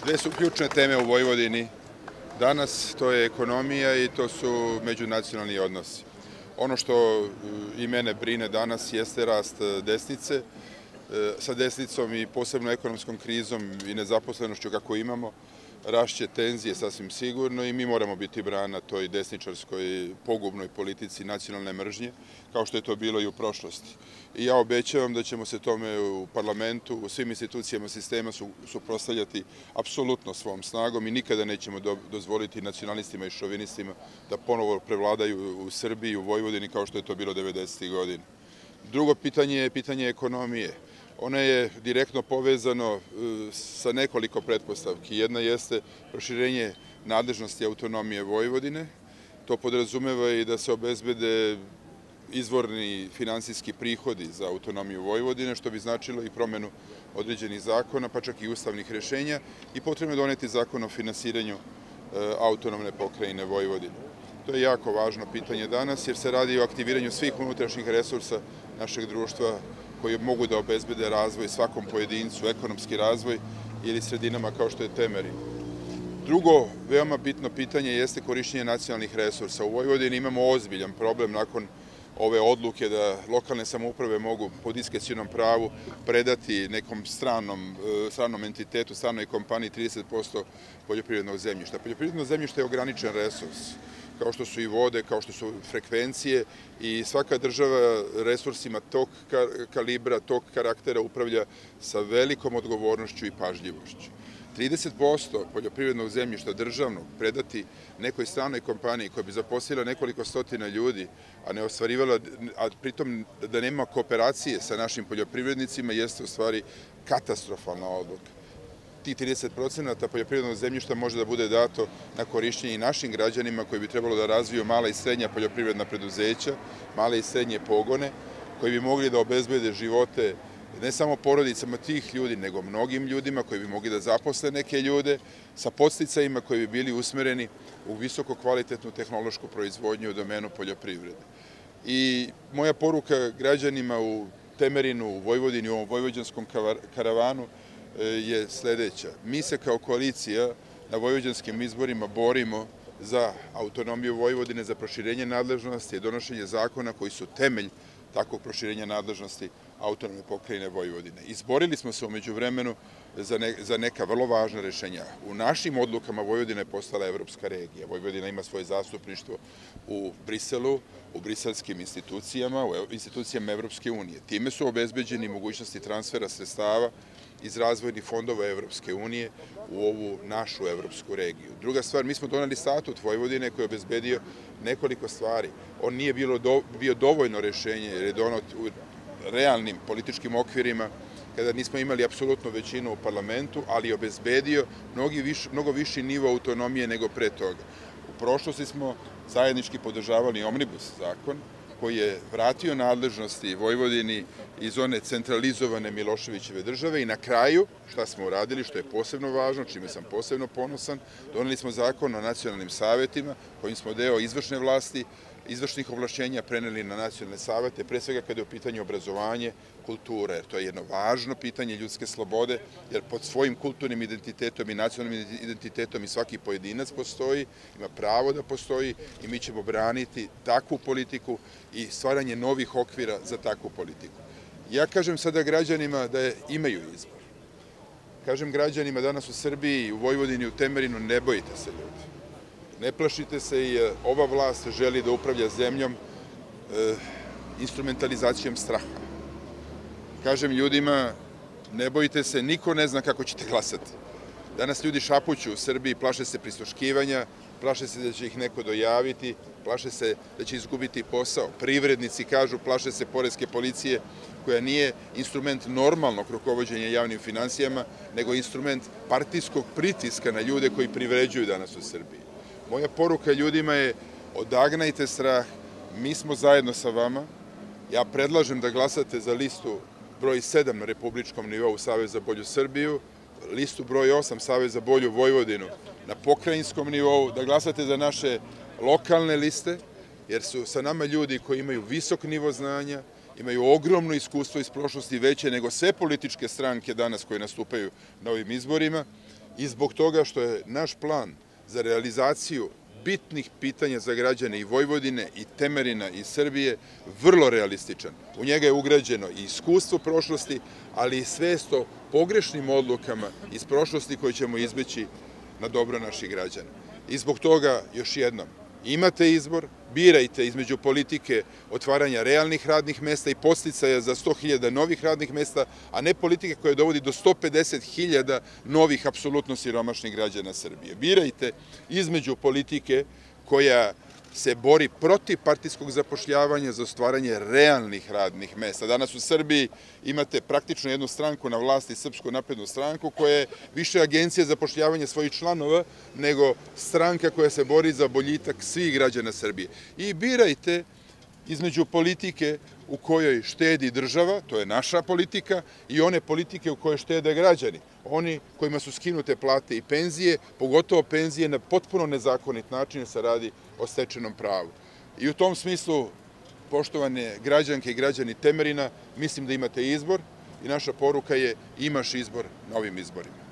Dve su ključne teme u Vojvodini danas, to je ekonomija i to su međunacionalni odnosi. Ono što i mene brine danas jeste rast desnice. Sa desnicom i posebno ekonomskom krizom i nezaposlenošću kako imamo, rašće tenzije sasvim sigurno i mi moramo biti brana toj desničarskoj pogubnoj politici nacionalne mržnje, kao što je to bilo i u prošlosti. I ja obećavam da ćemo se tome u parlamentu, u svim institucijama sistema suprotstavljati apsolutno svom snagom i nikada nećemo dozvoliti nacionalistima i šovinistima da ponovo prevladaju u Srbiji, u Vojvodini, kao što je to bilo 90. godina. Drugo pitanje je pitanje ekonomije. Ono je direktno povezano sa nekoliko pretpostavki. Jedna jeste proširenje nadležnosti autonomije Vojvodine. To podrazumeva i da se obezbede izvorni finansijski prihodi za autonomiju Vojvodine, što bi značilo i promenu određenih zakona, pa čak i ustavnih rešenja, i potrebno je doneti zakon o finansiranju autonomne pokrajine Vojvodine. To je jako važno pitanje danas, jer se radi o aktiviranju svih unutrašnjih resursa našeg društva koji mogu da obezbede razvoj svakom pojedincu, ekonomski razvoj ili sredinama kao što je Temerin. Drugo, veoma bitno pitanje jeste korišćenje nacionalnih resursa. U Vojvodini imamo ozbiljan problem nakon ove odluke da lokalne samouprave mogu po diskrecionom pravu predati nekom stranom entitetu, stranoj kompaniji 30% poljoprivrednog zemljišta. Poljoprivredno zemljište je ograničen resurs, kao što su i vode, kao što su frekvencije, i svaka država resursima tog kalibra, tog karaktera upravlja sa velikom odgovornošću i pažljivošću. 30% poljoprivrednog zemljišta državnog predati nekoj stranoj kompaniji koja bi zaposlila nekoliko stotina ljudi, a ne ostvarivala, a pritom da nema kooperacije sa našim poljoprivrednicima, jeste u stvari katastrofalna odluka. Tih 30% poljoprivrednog zemljišta može da bude dato na korišćenje i našim građanima koji bi trebalo da razviju mala i srednja poljoprivredna preduzeća, male i srednje pogone, koji bi mogli da obezbede živote ne samo porodicama tih ljudi, nego mnogim ljudima koji bi mogli da zaposle neke ljude sa podsticajima koji bi bili usmereni u visoko kvalitetnu tehnološku proizvodnju u domenu poljoprivrede. I moja poruka građanima u Temerinu, u Vojvodini, u ovom vojvođanskom karavanu je sledeća. Mi se kao koalicija na vojvođanskim izborima borimo za autonomiju Vojvodine, za proširenje nadležnosti i donošenje zakona koji su temelj takvog proširenja nadležnosti autonomne pokrajine Vojvodine. Izborili smo se umeđu vremenu za neka vrlo važna rešenja. U našim odlukama Vojvodina je postala evropska regija. Vojvodina ima svoje zastupništvo u Briselu, u briselskim institucijama, u institucijama Evropske unije. Time su obezbeđeni mogućnosti transfera sredstava iz razvojnih fondova Evropske unije u ovu našu evropsku regiju. Druga stvar, mi smo doneli statut Vojvodine koji je obezbedio nekoliko stvari. On nije bio dovoljno rešenje jer je donot u realnim političkim okvirima kada nismo imali apsolutnu većinu u parlamentu, ali je obezbedio mnogo viši nivo autonomije nego pre toga. U prošlosti smo zajednički podržavali Omnibus zakon koji je vratio nadležnosti Vojvodini iz one centralizovane Miloševićeve države i na kraju, šta smo uradili, što je posebno važno, čime sam posebno ponosan, doneli smo zakon o nacionalnim savetima kojim smo deo izvršne vlasti, izvršnih ovlašćenja preneli na nacionalne savete, pre svega kada je u pitanju obrazovanje, kultura, jer to je jedno važno pitanje ljudske slobode, jer pod svojim kulturnim identitetom i nacionalnim identitetom i svaki pojedinac postoji, ima pravo da postoji i mi ćemo braniti takvu politiku i stvaranje novih okvira za takvu politiku. Ja kažem sada građanima da imaju izbor. Kažem građanima danas u Srbiji, u Vojvodini, u Temerinu, ne bojite se ljudi. Ne plašite se i ova vlast želi da upravlja zemljom instrumentalizacijom straha. Kažem ljudima, ne bojite se, niko ne zna kako ćete glasati. Danas ljudi šapuću u Srbiji, plaše se prisluškivanja, plaše se da će ih neko dojaviti, plaše se da će izgubiti posao. Privrednici kažu, plaše se poreske policije koja nije instrument normalnog rukovođenja javnim finansijama, nego instrument partijskog pritiska na ljude koji privređuju danas u Srbiji. Moja poruka ljudima je odagnajte strah, mi smo zajedno sa vama. Ja predlažem da glasate za listu broj 7 na republičkom nivou Savez za bolju Srbiju, listu broj 8 Savez za bolju Vojvodinu na pokrajinskom nivou, da glasate za naše lokalne liste, jer su sa nama ljudi koji imaju visok nivo znanja, imaju ogromno iskustvo iz prošlosti, veće nego sve političke stranke danas koje nastupaju na ovim izborima, i zbog toga što je naš plan za realizaciju bitnih pitanja za građane i Vojvodine, i Temerina, i Srbije vrlo realističan. U njega je ugrađeno i iskustvo prošlosti, ali i svest o pogrešnim odlukama iz prošlosti koje ćemo izbeći na dobro naših građana. I zbog toga, još jednom, imate izbor, birajte između politike otvaranja realnih radnih mesta i podsticaja za 100.000 novih radnih mesta, a ne politike koja dovodi do 150.000 novih apsolutno siromašnih građana Srbije. Birajte između politike koja se bori protiv partijskog zapošljavanja za stvaranje realnih radnih mesta. Danas u Srbiji imate praktično jednu stranku na vlasti, Srpsku naprednu stranku, koja je više agencija za zapošljavanje svojih članova nego stranka koja se bori za boljitak svih građana Srbije. I birajte između politike u kojoj štedi država, to je naša politika, i one politike u kojoj štede građani. Oni kojima su skinute plate i penzije, pogotovo penzije na potpuno nezakonit način, jer se radi o stečenom pravu. I u tom smislu, poštovane građanke i građani Temerina, mislim da imate izbor i naša poruka je imaš izbor na ovim izborima.